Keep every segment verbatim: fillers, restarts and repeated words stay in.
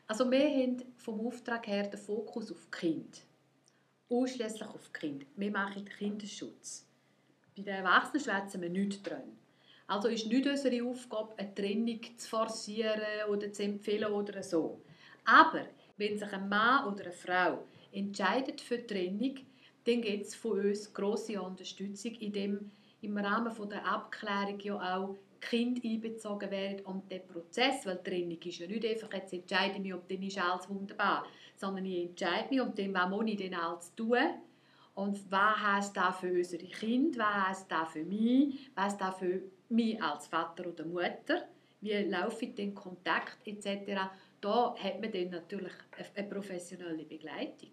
Also wir haben vom Auftrag her den Fokus auf die Kinder. Ausschließlich auf die Kinder. Wir machen den Kinderschutz. Bei den Erwachsenen schwätzen wir nichts dran. Also ist nicht unsere Aufgabe, eine Trennung zu forcieren oder zu empfehlen oder so. Aber wenn sich ein Mann oder eine Frau entscheidet für die Trennung, dann gibt es von uns grosse Unterstützung, indem im Rahmen der Abklärung ja auch die Kinder einbezogen werden und der Prozess, weil die Trennung ist ja nicht einfach, jetzt entscheide ich mich und dann ist alles wunderbar, sondern ich entscheide mich und dann, was muss ich denn alles tun und was heisst das für unsere Kinder, was heisst das für mich, was heisst das für mich als Vater oder Mutter, wie laufe ich den Kontakt et cetera. Da hat man dann natürlich eine professionelle Begleitung.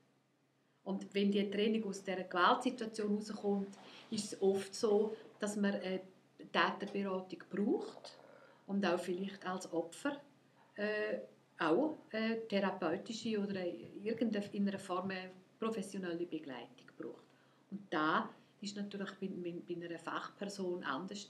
Und wenn die Trennung aus dieser Gewaltsituation herauskommt, ist es oft so, dass man eine Täterberatung braucht und auch vielleicht als Opfer äh, auch eine therapeutische oder irgendeine, in einer Form eine professionelle Begleitung braucht. Und da ist natürlich bei, bei einer Fachperson anders,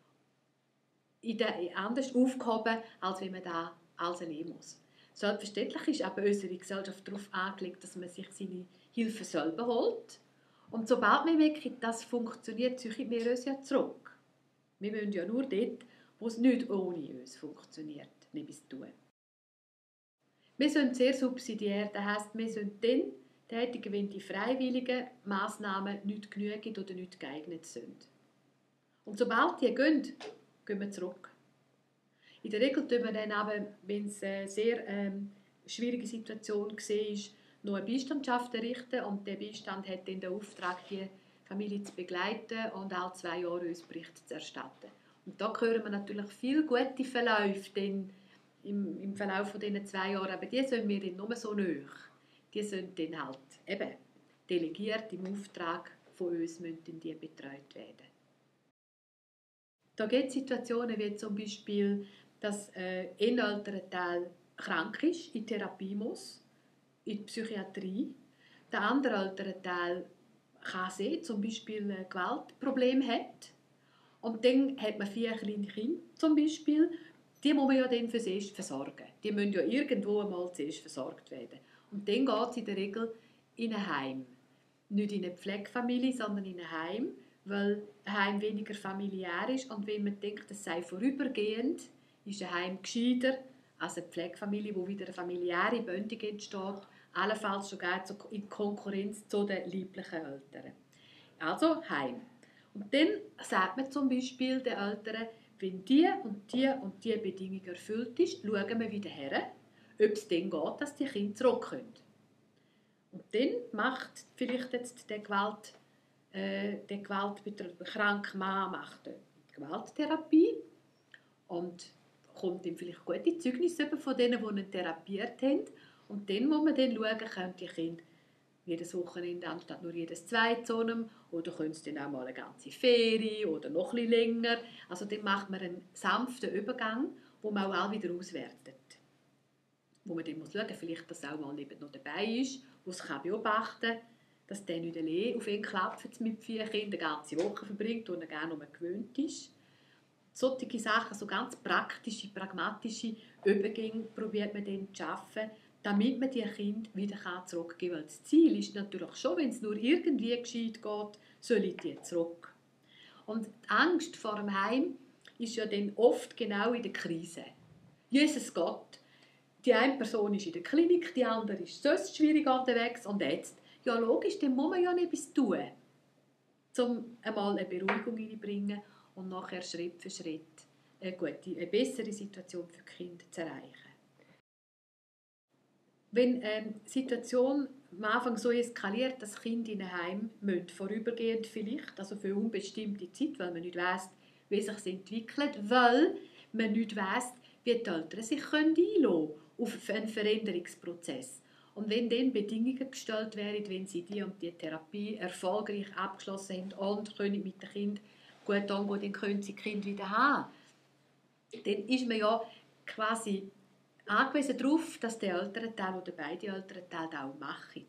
in der, anders aufgehoben, als wenn man da alles erleben muss. Selbstverständlich ist aber unsere Gesellschaft darauf angelegt, dass man sich seine Hilfe selber holt. Und sobald wir merken, das funktioniert, ziehen wir uns ja zurück. Wir wollen ja nur dort, wo es nicht ohne uns funktioniert, etwas tun. Wir sind sehr subsidiär, das heisst, wir sind dann tätig, wenn die freiwilligen Massnahmen nicht genügend oder nicht geeignet sind. Und sobald die gehen, gehen wir zurück. In der Regel tun wir dann aber, wenn es eine sehr ähm, schwierige Situation war, noch eine Beistandschaft errichten und der Beistand hat dann den Auftrag, die Familie zu begleiten und alle zwei Jahre uns Bericht zu erstatten. Und da hören wir natürlich viele gute Verläufe dann im, im Verlauf von diesen zwei Jahren, aber die sind wir dann nur so nahe. Die sind dann halt eben delegiert im Auftrag von uns, müssen die betreut werden. Da gibt es Situationen wie zum Beispiel, dass äh, ein älterer Teil krank ist, in Therapie muss, in die Psychiatrie. Der andere ältere Teil kann sehen, zum Beispiel ein Gewaltproblem hat. Und dann hat man vier kleine Kinder zum Beispiel. Die muss man ja dann für sich versorgen. Die müssen ja irgendwo einmal zuerst versorgt werden. Und dann geht es in der Regel in ein Heim. Nicht in eine Pflegefamilie, sondern in ein Heim, weil ein Heim weniger familiär ist. Und wenn man denkt, es sei vorübergehend, ist ein Heim gescheiter als eine Pflegefamilie, wo wieder eine familiäre Bindung entsteht, allenfalls sogar in Konkurrenz zu den lieblichen Eltern. Also Heim. Und dann sagt man zum Beispiel den Eltern, wenn die und die und die Bedingung erfüllt ist, schauen wir wieder her, ob es dann geht, dass die Kinder zurück können. Und dann macht vielleicht jetzt der Gewalt, äh, der gewaltkranke Mann macht eine Gewalttherapie und kommt ihm vielleicht gute Zeugnisse von denen, die ihn therapiert haben. Und dann muss man dann schauen, können die Kinder jedes Wochenende anstatt nur jedes zweite zu einem, oder können sie dann auch mal eine ganze Ferie oder noch ein bisschen länger. Also dann macht man einen sanften Übergang, wo man auch alle wieder auswertet. Wo man dann muss schauen, vielleicht, dass auch mal jemand noch dabei ist, der es beobachten kann, dass der nicht allein auf ihn klappt mit vier Kindern, eine ganze Woche verbringt, und er gerne noch gewöhnt ist. Solche Sachen, so ganz praktische, pragmatische Übergänge probiert man dann zu schaffen, damit man die Kinder wieder zurückgeben kann. Weil das Ziel ist natürlich schon, wenn es nur irgendwie gescheit geht, soll ich die zurück. Und die Angst vor dem Heim ist ja dann oft genau in der Krise. Jesus Gott, die eine Person ist in der Klinik, die andere ist sonst schwierig unterwegs und jetzt, ja logisch, dann muss man ja etwas tun, um einmal eine Beruhigung reinzubringen und nachher Schritt für Schritt eine, gute, eine bessere Situation für die Kinder zu erreichen. Wenn eine Situation am Anfang so eskaliert, dass Kinder in ein Heim müssen, vorübergehend vielleicht, also für unbestimmte Zeit, weil man nicht weiss, wie sich das entwickelt, weil man nicht weiss, wie die Eltern sich einlassen können auf einen Veränderungsprozess. Und wenn dann Bedingungen gestellt werden, wenn sie die und die Therapie erfolgreich abgeschlossen haben und können mit dem Kind gut umgehen, dann können sie das Kind wieder haben. Dann ist man ja quasi angewiesen darauf, dass der ältere Teil oder beide älteren Teile das auch machen.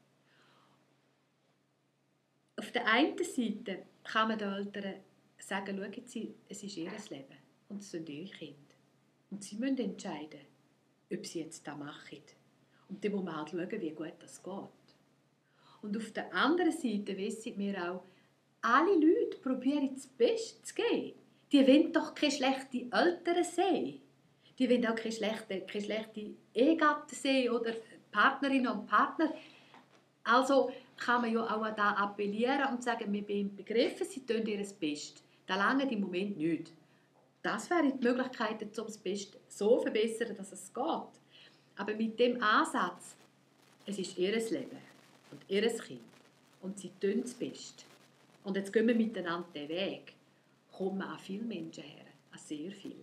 Auf der einen Seite kann man den Eltern sagen, schauen Sie, es ist ihr Leben und es sind ihre Kinder. Und sie müssen entscheiden, ob sie jetzt das machen. Und dann muss man halt schauen, wie gut das geht. Und auf der anderen Seite wissen wir auch, alle Leute probieren das Beste zu geben. Die wollen doch keine schlechten Eltern sehen. Die wollen auch keine schlechten, keine schlechten Ehegatten sehen oder Partnerinnen und Partner. Also kann man ja auch an das appellieren und sagen, wir sind begriffen, sie tun ihr Bestes. Das lange im Moment nicht. Das wären die Möglichkeiten, um das Beste so zu verbessern, dass es geht. Aber mit dem Ansatz, es ist ihr Leben und ihr Kind und sie tun das Beste. Und jetzt gehen wir miteinander den Weg, kommen an viele Menschen her, an sehr viele.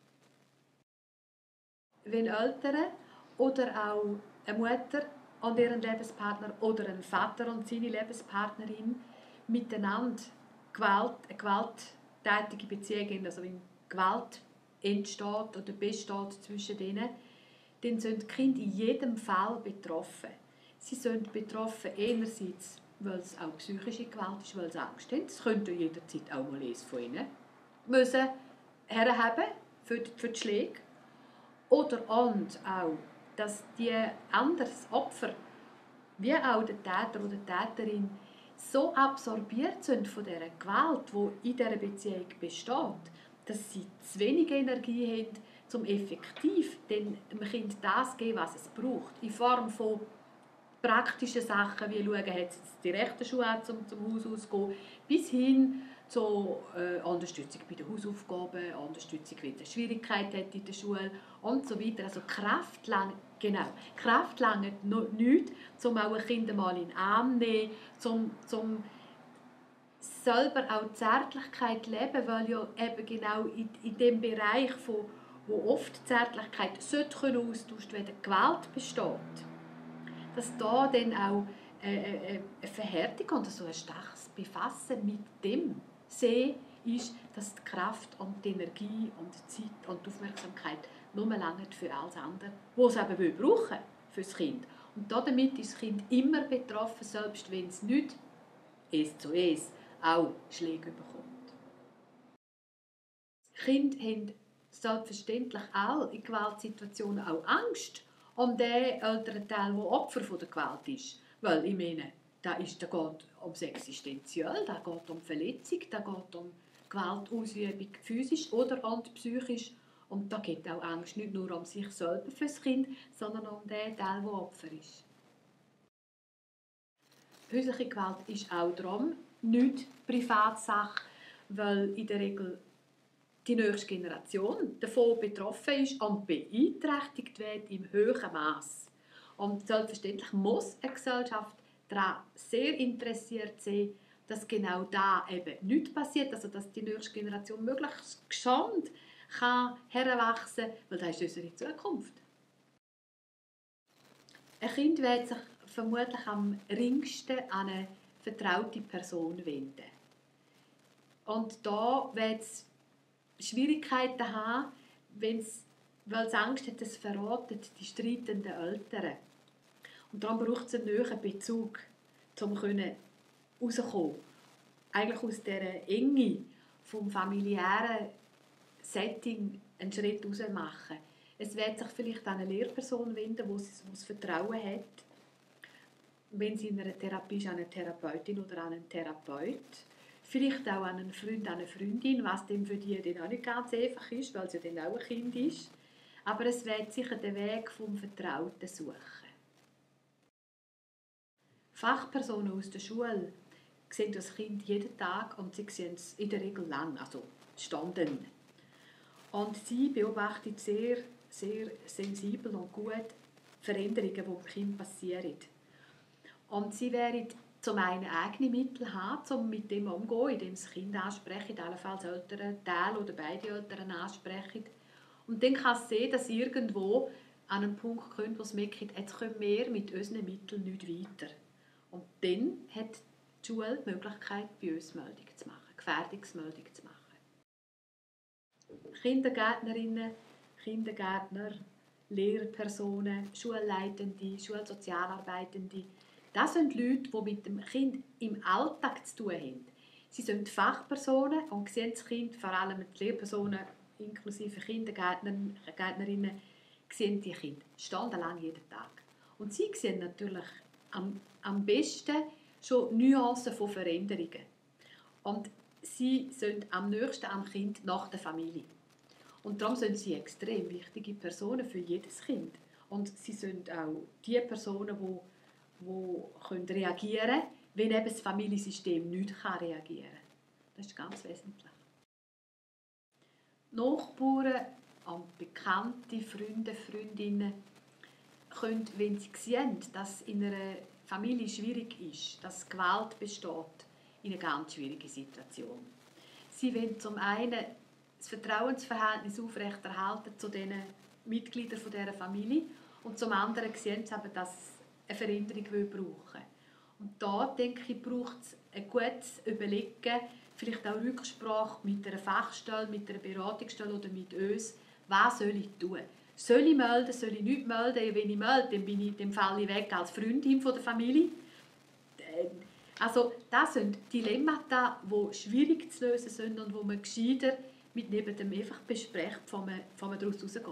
Wenn Eltern oder auch eine Mutter und ihren Lebenspartner oder ein Vater und seine Lebenspartnerin miteinander Gewalt, eine gewalttätige Beziehung haben, also wenn Gewalt entsteht oder besteht zwischen denen, dann sind die Kinder in jedem Fall betroffen. Sie sind betroffen einerseits, weil es auch psychische Gewalt ist, weil sie Angst haben. Das könnte jederzeit auch mal eines von ihnen müssen herhaben für die, für die Schläge. Oder und auch, dass die anderen Opfer, wie auch der Täter oder die Täterin, so absorbiert sind von dieser Gewalt, die in dieser Beziehung besteht, dass sie zu wenig Energie haben, um effektiv dem Kind das zu geben, was es braucht. In Form von praktischen Sachen, wie schauen, hat es die rechte Schuhe an, um zum Haus auszugehen, bis hin zu äh, Unterstützung bei den Hausaufgaben, Unterstützung, wenn es Schwierigkeiten hat in der Schule und so weiter. Also Kraft lang, genau, Kraft langt noch nicht, um auch ein Kind mal in den Arm zu nehmen, um, um selber auch Zärtlichkeit leben, weil ja eben genau in, in dem Bereich, von, wo oft Zärtlichkeit sollte können austauscht werden, Gewalt besteht, dass da dann auch äh, äh, eine Verhärtung und so ein starkes Befassen mit dem Sehen ist, dass die Kraft und die Energie und die Zeit und die Aufmerksamkeit nur lange für alles andere, was es eben brauchen für das Kind. Und damit ist das Kind immer betroffen, selbst wenn es nicht es zu es auch Schläge bekommt. Kinder haben selbstverständlich auch in Gewaltsituationen auch Angst um den älteren Teil, der Opfer der Gewalt ist. Weil, ich meine, da, ist, da geht ums Existenziell, da geht um Verletzung, da geht um Gewaltausübung physisch oder und psychisch. Und da geht auch Angst nicht nur um sich selber fürs Kind, sondern um den Teil, der Opfer ist. Häusliche Gewalt ist auch darum nicht Privatsache, weil in der Regel die nächste Generation davon betroffen ist und beeinträchtigt wird im hohen Maß. Und selbstverständlich muss eine Gesellschaft daran sehr interessiert sein, dass genau da eben nicht passiert, also dass die nächste Generation möglichst gesund kann heranwachsen, weil das ist unsere Zukunft. Ein Kind wird sich vermutlich am ringsten an eine vertraute Person wenden. Und da wird es Schwierigkeiten haben, wenn's, weil es Angst hat, es verraten die streitenden Eltern. Und darum braucht es einen neuen Bezug, um rauszukommen. Eigentlich aus dieser Enge vom familiären Setting einen Schritt raus machen. Es wird sich vielleicht an eine Lehrperson wenden, die das Vertrauen hat. Wenn sie in einer Therapie ist, an eine Therapeutin oder an einen Therapeut. Vielleicht auch an einen Freund, an eine Freundin, was dem für die dann auch nicht ganz einfach ist, weil sie dann auch ein Kind ist. Aber es wird sicher den Weg vom Vertrauten suchen. Fachpersonen aus der Schule sehen das Kind jeden Tag und sie sehen es in der Regel lang, also Stunden. Und sie beobachten sehr, sehr sensibel und gut Veränderungen, die beim Kind passieren. Und sie werden zum einen eigene Mittel haben, um mit dem umzugehen, indem sie das Kind ansprechen, allenfalls ältere Teil oder beide Eltern ansprechen. Und dann kann es sehen, dass sie irgendwo an einen Punkt kommt, wo sie merken, jetzt können wir mit unseren Mitteln nicht weiter. Und dann hat die Schule die Möglichkeit, bei uns Meldung zu machen, Gefährdungsmeldung zu machen. Kindergärtnerinnen, Kindergärtner, Lehrpersonen, Schulleitende, Schulsozialarbeitende, das sind Leute, die mit dem Kind im Alltag zu tun haben. Sie sind Fachpersonen und sehen das Kind, vor allem die Lehrpersonen inklusive Kindergärtnerinnen, sehen die Kinder stundenlang jeden Tag. Und sie sehen natürlich am, am besten schon Nuancen von Veränderungen. Und sie sind am nächsten am Kind nach der Familie. Und darum sind sie extrem wichtige Personen für jedes Kind. Und sie sind auch die Personen, die, die reagieren können, wenn eben das Familiensystem nicht reagieren kann. Das ist ganz wesentlich. Nachbarn und bekannte Freunde, Freundinnen können, wenn sie sehen, dass in einer Familie schwierig ist, dass Gewalt besteht, in einer ganz schwierigen Situation. Sie wollen zum einen das Vertrauensverhältnis aufrechterhalten zu den Mitgliedern dieser Familie und zum anderen sehen sie, dass sie eine Veränderung brauchen. Und da, denke ich, braucht es ein gutes Überlegen, vielleicht auch Rücksprache mit einer Fachstelle, mit einer Beratungsstelle oder mit uns. Was soll ich tun? Soll ich melden, soll ich nicht melden? Wenn ich melde, dann bin ich, dann falle ich weg als Freundin von der Familie. Also das sind Dilemmata, die schwierig zu lösen sind und wo man gescheiter mit niemandem einfach bespricht, bevor man, bevor man daraus rausgeht.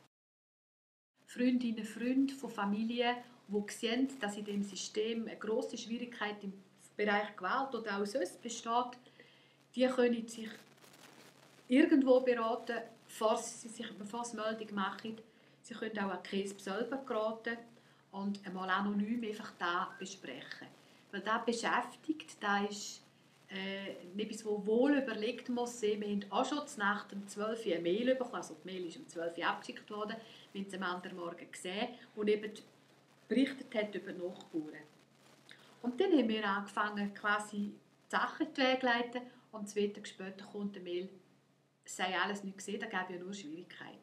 Freundinnen, Freunde von Familien, die sehen, dass in diesem System eine grosse Schwierigkeit im Bereich Gewalt oder auch sonst besteht, die können sich irgendwo beraten, bevor sie sich bevor sie Meldung machen. Sie können auch an die K E S B selber geraten und einmal anonym einfach da besprechen. Weil das beschäftigt, das ist äh, etwas, das wohl überlegt muss sein. Wir haben auch schon nach dem zwölf Uhr eine Mail bekommen, also die Mail ist um zwölf Uhr abgeschickt worden, wir haben es am anderen Morgen gesehen und eben berichtet hat über die Nachbarn. Und dann haben wir angefangen, quasi die Sachen zu leiten und zwei Tage später kommt eine Mail, es sei alles nicht gesehen, da gäbe ja nur Schwierigkeiten.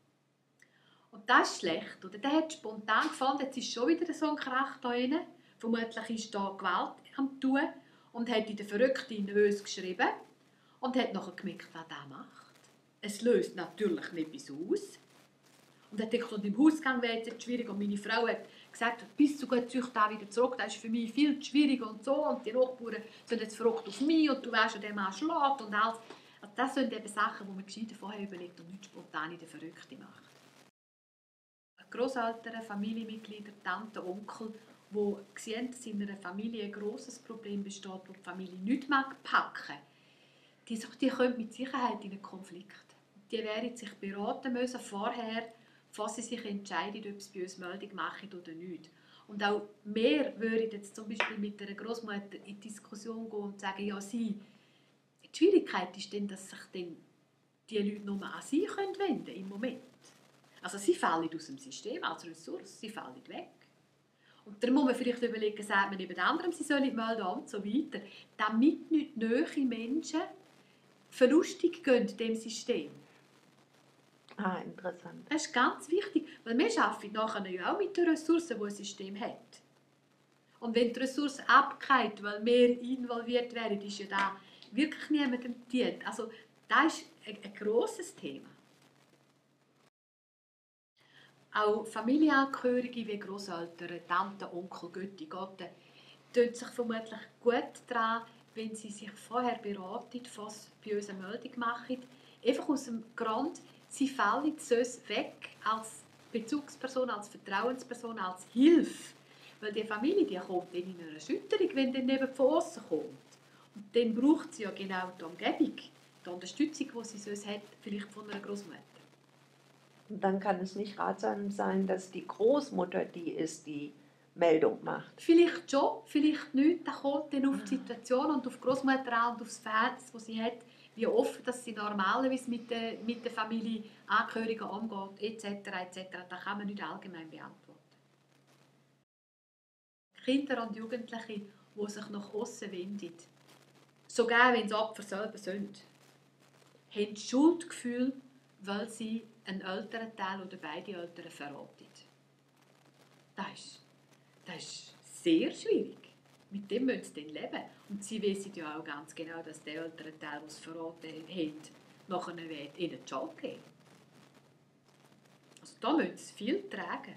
Und das ist schlecht, oder? Der hat spontan gefunden, jetzt ist schon wieder so ein Krach da drin. Vermutlich ist da Gewalt am tun und hat in der Verrückten nervös geschrieben und hat nachher gemerkt, was er macht. Es löst natürlich nicht etwas aus. Und er dachte, im Hausgang wäre es jetzt schwierig. Und meine Frau hat gesagt, bis du gut da wieder zurück, das ist für mich viel zu schwierig und so. Und die Nachbarn sind jetzt verrückt auf mich und du weißt ja, der Mann schlägt und alles. Also das sind eben Sachen, die man gescheiter vorher überlegt und nicht spontan in der Verrückte macht. Grosseltern, Familienmitglieder, Tanten, Onkel, die sehen, dass in einer Familie ein grosses Problem besteht, das die Familie nicht packen mag, die, die kommen mit Sicherheit in einen Konflikt. Die werden sich beraten müssen vorher, bevor sie sich entscheiden, ob sie bei uns Meldung machen oder nicht. Und auch wir würden jetzt zum Beispiel mit einer Großmutter in die Diskussion gehen und sagen, ja, sie, die Schwierigkeit ist dann, dass sich dann die Leute nur an sie wenden können im Moment. Also sie fallen aus dem System als Ressource, sie fallen weg. Und dann muss man vielleicht überlegen, sagt man neben anderem, sie sollen melden und so weiter, damit nicht nahe Menschen verlustig gehen dem System. Ah, interessant. Das ist ganz wichtig, weil wir arbeiten nachher ja auch mit den Ressourcen, die ein System hat. Und wenn die Ressource abgeht, weil wir involviert werden, ist ja da wirklich niemandem dient. Also das ist ein, ein grosses Thema. Auch Familienangehörige wie Grosseltern, Tanten, Onkel, Götti, Gotte, tun sich vermutlich gut daran, wenn sie sich vorher beraten, bevor sie bei uns eine Meldung machen. Einfach aus dem Grund, sie fallen sonst weg als Bezugsperson, als Vertrauensperson, als Hilfe. Weil die Familie die kommt dann in eine Erschütterung, wenn dann neben von außen kommt. Und dann braucht sie ja genau die Umgebung, die Unterstützung, die sie sonst hat, vielleicht von einer Großmutter. Und dann kann es nicht ratsam sein, dass die Großmutter die ist, die Meldung macht. Vielleicht schon, vielleicht nicht. Da kommt dann auf die Situation und auf die Großmutter an und auf das Verhältnis, das sie hat, wie offen dass sie normalerweise mit der, mit der Familie Angehörigen umgeht, et cetera et cetera. Das kann man nicht allgemein beantworten. Kinder und Jugendliche, die sich nach außen wenden, sogar wenn sie Opfer selber sind, haben Schuldgefühl, weil sie einen älteren Teil oder beide Eltern verraten. Das ist, das ist sehr schwierig. Mit dem müssen sie dann leben. Und sie wissen ja auch ganz genau, dass der ältere Teil, der es verraten hat, nachher ihnen die Schuld geben. Also da müssen sie viel tragen.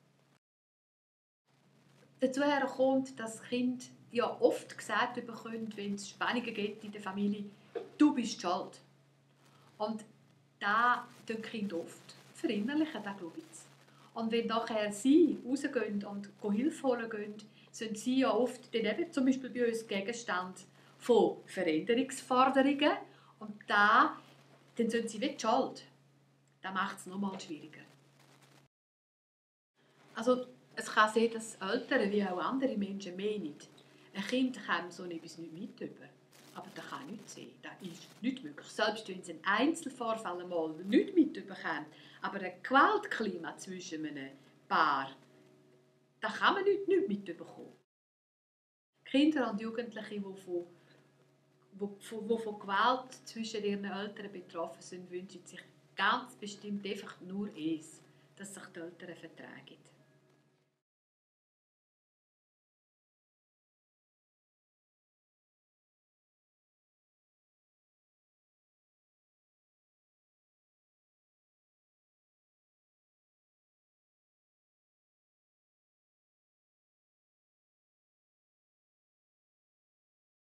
Dazu kommt, dass Kinder ja oft gesagt bekommen, wenn es Spannungen gibt in der Familie, du bist schuld. Und da tun Kinder oft verinnerlichen, das glaube ich. Und wenn nachher sie rausgehen und Hilfe holen gehen, sind sie ja oft dann eben zum Beispiel bei uns Gegenstand von Veränderungsforderungen. Und da, dann sind sie wie die Schuld. Das macht es nochmal schwieriger. Also es kann sein, dass Eltern wie auch andere Menschen meinen, ein Kind kann so etwas nicht mit über. Aber das kann nicht sein. Das ist nicht möglich. Selbst wenn es einen Einzelvorfall einmal nicht mitbekommt, aber ein Gewaltklima zwischen einem Paar, da kann man nicht, nicht mitbekommen. Kinder und Jugendliche, die von, die, die von Gewalt zwischen ihren Eltern betroffen sind, wünschen sich ganz bestimmt einfach nur eins, dass sich die Eltern vertragen.